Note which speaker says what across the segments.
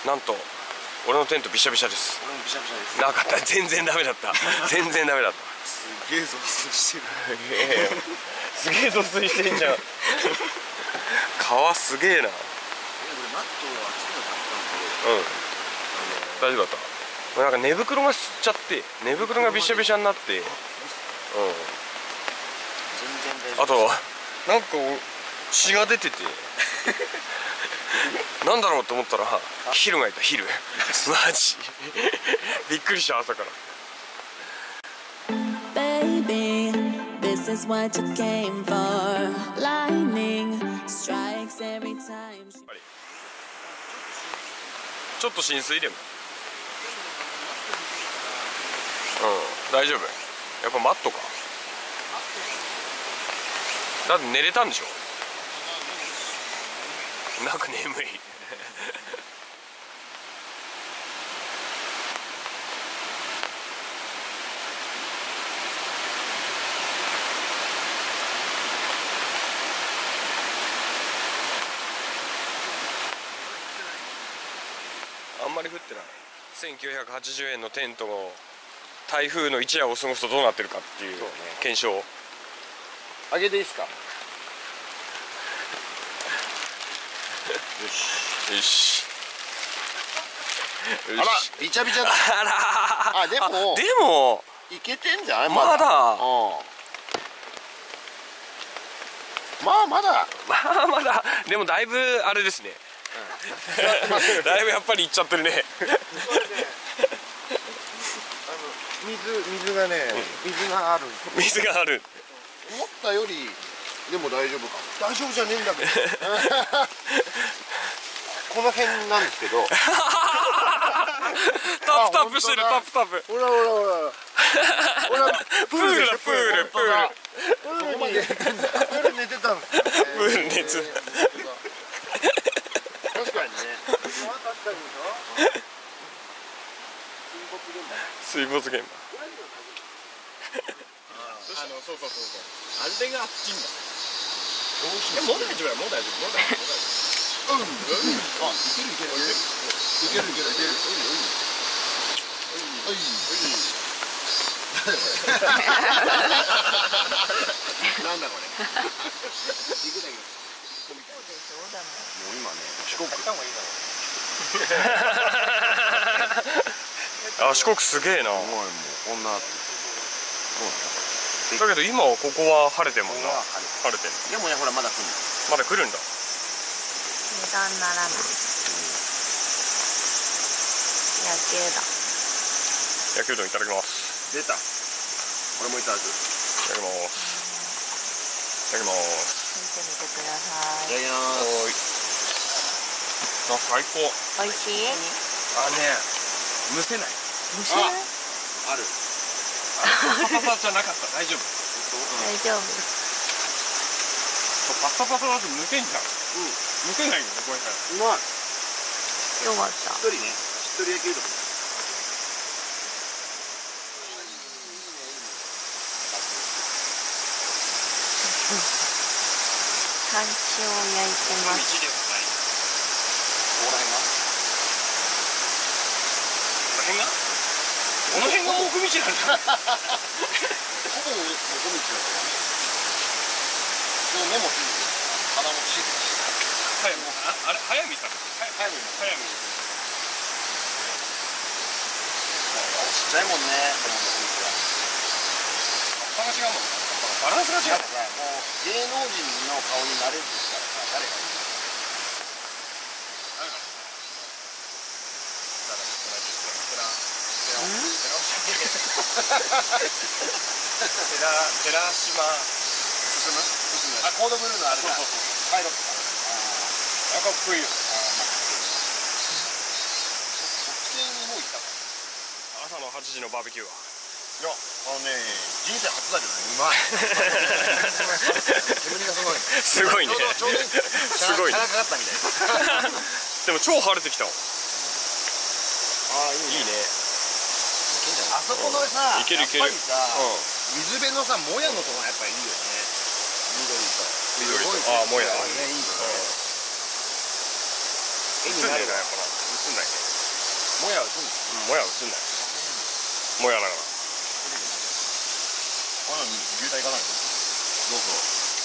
Speaker 1: なんと俺のテントびしゃびしゃです。
Speaker 2: 俺もびしゃびしゃです。
Speaker 1: なかった、全然ダメだった。全然ダメだった。
Speaker 2: すげえ増水してる。
Speaker 1: すげえ増水してんじゃん。川すげえな。
Speaker 2: 俺マットを厚いの買ったん
Speaker 1: うん、大丈夫だった。なんか寝袋が吸っちゃって、寝袋がびしゃびしゃになって、うん、
Speaker 2: 全然大丈夫。
Speaker 1: あとなんか血が出ててなんだろうと思ったらヒルがいた。ヒルマジびっくりした。朝から
Speaker 3: Baby, this is what you came for. Lightning strikes every time.
Speaker 1: ちょっと浸水でも大丈夫。やっぱマットか。だって寝れたんでしょ。なんか眠いあんまり降ってない。1980円のテントを台風の一夜を過ごすとどうなってるかっていう検証。
Speaker 2: あげていいですか。よ
Speaker 1: よし。
Speaker 2: あら、びちゃびちゃだ。
Speaker 1: あら
Speaker 2: あ、でも
Speaker 1: でも
Speaker 2: いけてんじゃない。
Speaker 1: まだ
Speaker 2: まだ
Speaker 1: まだでもだいぶあれですね。だいぶやっぱりいっちゃってるね。
Speaker 2: 水がね、水がある。
Speaker 1: 水がある。
Speaker 2: 思ったよりでも大丈夫かも。大丈夫じゃねえんだけど。この辺なんですけど。
Speaker 1: タップタップしてる。タップタップ。
Speaker 2: ほらほらほら。ほら
Speaker 1: プールだ。プール。プール。
Speaker 2: プール寝てたんです。プール寝てたんです。
Speaker 1: プール熱。
Speaker 2: 確かにね。
Speaker 1: 水没現場。
Speaker 2: そうそう。
Speaker 1: あれがあっちんだ。もう大丈夫だ。もう大丈夫。
Speaker 2: あ、いける。なんだこれ。行くだけ。もう今ね、四国。
Speaker 1: あ、四国すげえな。
Speaker 2: もうこんな。
Speaker 1: だけど今ここは晴れてるもんな。晴れてる。
Speaker 2: でもね、ほらまだ来る。
Speaker 1: まだ来るんだ。
Speaker 3: 値段ならない。野球だ。
Speaker 1: 焼きうどんいただきます。
Speaker 2: 出た。これもいただく。
Speaker 1: いただきます。いただきます。
Speaker 3: 見てみてください。
Speaker 2: いただきます。
Speaker 1: おーい。あ、最高。
Speaker 3: 美味しい？
Speaker 1: あ、ね、蒸せない。
Speaker 3: 蒸せない？
Speaker 2: ある。
Speaker 1: パサパサじゃなかった。大丈夫。
Speaker 3: 大丈夫。
Speaker 1: パサパサだと蒸せんじゃん。蒸せないよね、これ。
Speaker 2: うまい。
Speaker 3: よかった。
Speaker 2: しっとりね。しっとり焼きうどん。
Speaker 3: 山椒を焼いてます。
Speaker 1: この辺がもく道なんだ。
Speaker 2: ほぼもこみちだから。でも目もついてる。鼻もついてる。
Speaker 1: あれ、早見さん。早見。
Speaker 2: ちっちゃいもんね。
Speaker 1: 葉っぱが違うもん。バランスが違う。
Speaker 2: もう芸能人の顔になれるとしたら誰がいい？
Speaker 1: 寺島
Speaker 2: あ、コードブルーのあれだ。パイロットか。
Speaker 1: かっこいいよ。
Speaker 2: 特定にもう行ったか。
Speaker 1: 朝の8時のバーベキューは。
Speaker 2: いや、人生初だけどね、うまい。煙がすごい。
Speaker 1: すごいね。
Speaker 2: ちょうどいい。
Speaker 1: すごい。
Speaker 2: キャラかかったみたい。
Speaker 1: でも超晴れてきたわ。
Speaker 2: ああ、いいね。あそこのさ、
Speaker 1: いけるいける。
Speaker 2: やっぱりさ、水辺のさ、もやのとこがやっぱいいよね。緑と。
Speaker 1: ああ、もや。
Speaker 2: ね、いいよね。絵になる。
Speaker 1: 映んないね。
Speaker 2: もや映んの？
Speaker 1: もや映んない。もやだから。
Speaker 2: あの牛タン行かないの？どうぞ。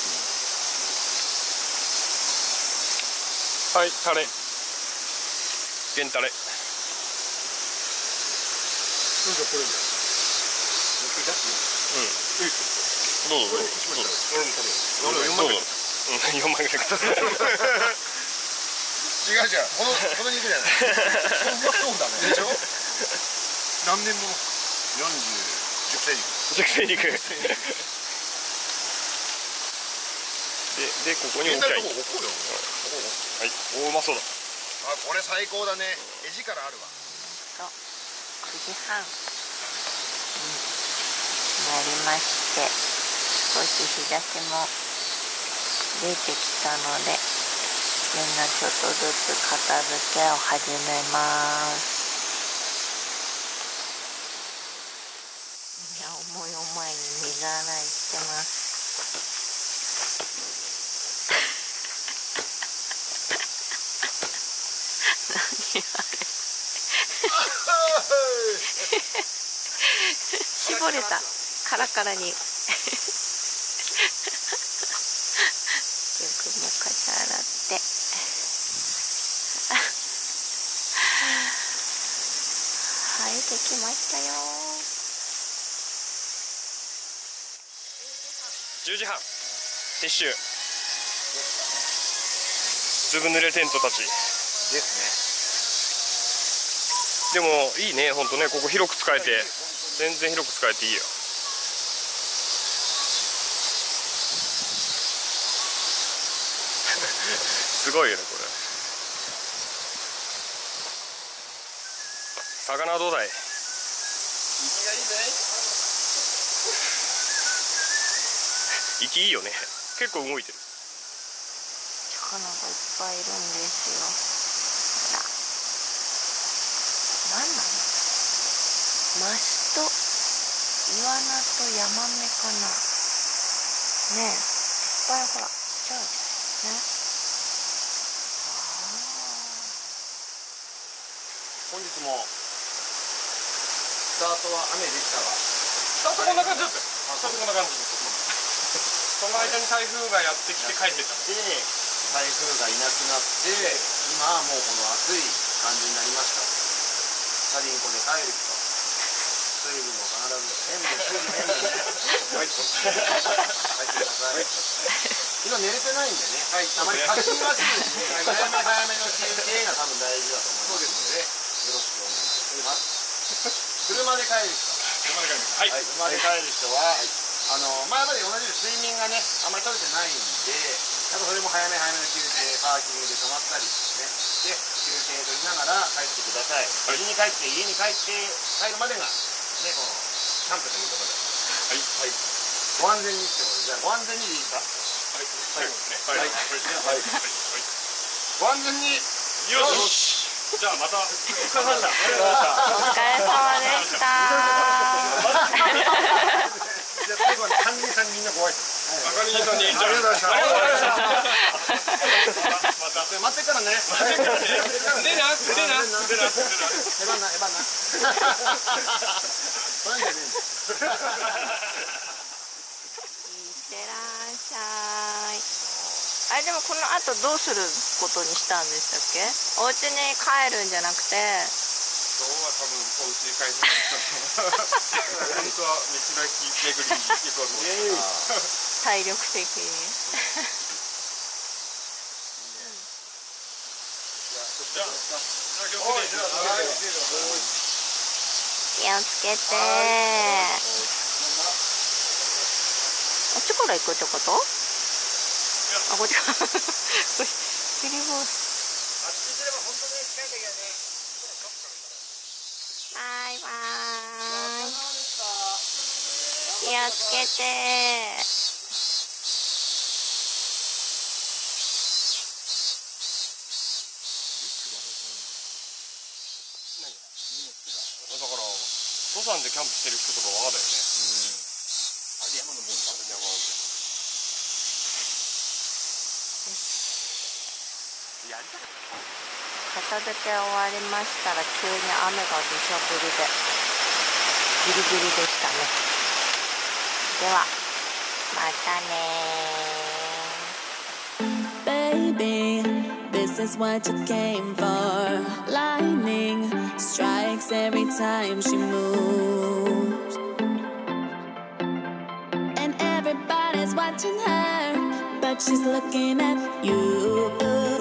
Speaker 1: はい、タレ。原タレ。
Speaker 2: じゃあこれで。出す？
Speaker 1: どうぞ。
Speaker 2: これ一枚食べる。俺も食べる。
Speaker 1: どうぞ。4枚ぐらい。
Speaker 2: 違う違う。この肉じゃない。うまそうだね。でしょ？何年もの熟成肉。
Speaker 1: 熟成肉。でここに置きゃいい。
Speaker 2: 置こうよ。
Speaker 1: はい。お、うまそうだ。
Speaker 2: あ、これ最高だね。絵力あるわ。
Speaker 4: 9時半になりまして、少し日差しも出てきたので、みんなちょっとずつ片付けを始めます。いや、思い思いに水洗いしてます。何あれ絞れた、カラカラに。よくもかし洗って。はい、できましたよ。
Speaker 1: 10時半。撤収。ずぶ濡れテントたち。
Speaker 2: です
Speaker 1: でもいいね、ほんとね、ここ広く使えて、全然広く使えていいよ。すごいよね、これ。魚はどうだい？息いいよね。結構動いてる。
Speaker 4: 魚がいっぱいいるんですよ。何なの？マスとイワナとヤマメかな。ねえ、いっぱいほら、ちゃうね。
Speaker 2: 本日もスタートは雨でしたが、
Speaker 1: スタートこんな感じだったよ。スタートこんな感じ。その間に台風がやってきて帰ってった。
Speaker 2: で台風がいなくなって、今はもうこの暑い感じになりました。チャリンコで帰る人、水分を必ず塩分ね。入ってください。今寝れてないんでね、あまり過信はせずに早め早めの休憩が多分大事だと思いますので、よろしくお願いします。車で帰る人、車で帰る人は、まだ同じように睡眠がね、あんまり取れてないんで、それも早め早めの休憩、パーキングで止まったりね、で、休憩取りながら帰ってください。無事に家に帰るまでが、ね、この、キャンプということで。ご安全にしても、じゃあご安全にでいいですか？ご安全に。
Speaker 1: よし。じゃあまた。お疲れ様でした。
Speaker 4: お疲れ様でした。
Speaker 2: じゃあ最後は管理人さんにみんなご挨拶。
Speaker 1: 管理人さんに
Speaker 2: ありがとうございました。
Speaker 1: ありがとうございました。また
Speaker 2: 待ってからね。
Speaker 1: 出な。
Speaker 2: えばんな。それじゃねえんだ。
Speaker 4: いってらっしゃい。あれでもこの後どうすることにしたんでしたっけ？お家に帰るんじゃなくて。
Speaker 1: 今日は多分お家に帰る。本当は道の駅巡りに行こうと思って。
Speaker 4: 体力的に。
Speaker 1: じゃあ
Speaker 4: 気をつけて。あっちから行くってこと？あ、こっちから。釣り棒。バイバイ。気をつけて。
Speaker 1: だから登山でキャンプしてる人とかわかるよね。
Speaker 2: あれ山の方に。
Speaker 1: やりたい。
Speaker 4: 片付け終わりましたら急に雨が土砂降りでギリギリでしたね。ではまたね。
Speaker 3: Baby, this is what you came for. Lightning strikes every time she moves, and everybody's watching her, but she's looking at you.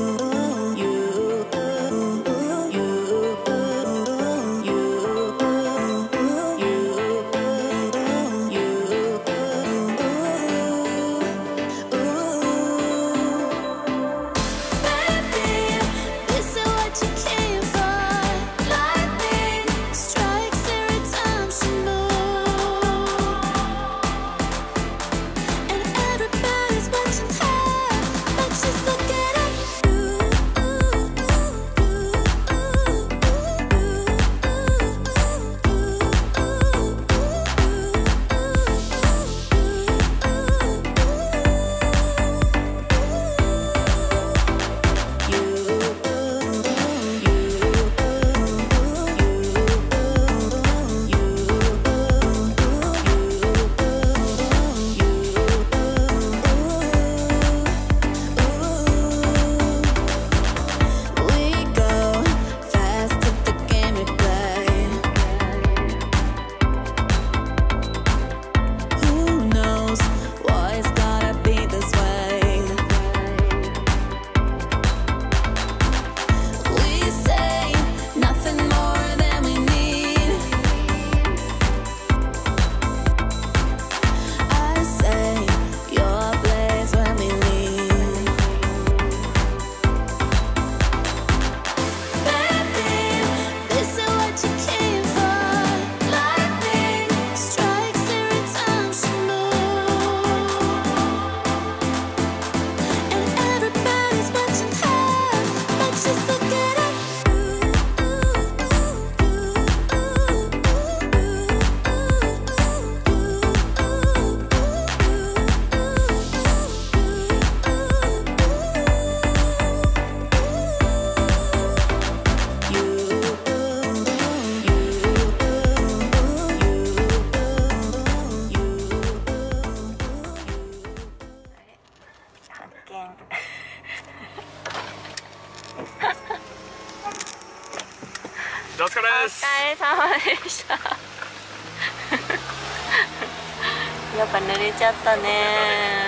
Speaker 1: お疲れです。
Speaker 4: お疲れ様でしたやっぱ濡れちゃったね。